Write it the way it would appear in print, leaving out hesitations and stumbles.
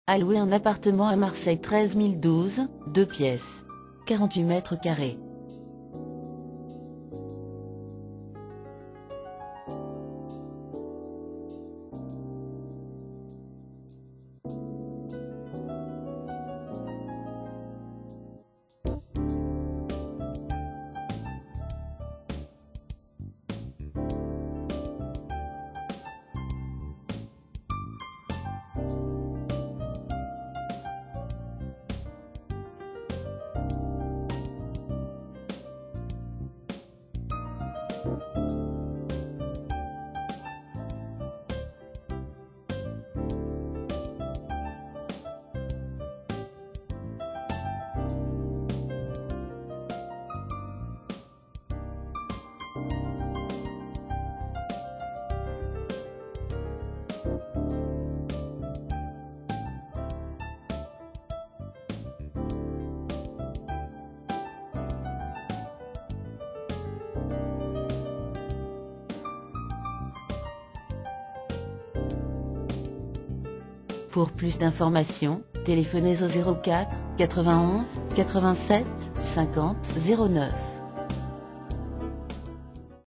A loué un appartement à Marseille 13 012, 2 pièces. 48 mètres carrés. Pour plus d'informations, téléphonez au 04 91 87 50 09.